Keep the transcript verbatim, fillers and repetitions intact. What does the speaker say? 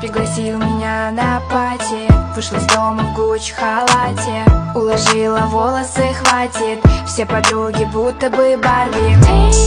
пригласил меня на пати. Вышла из дома в Гуччи халате, уложила волосы, хватит. Все подруги будто бы Барби.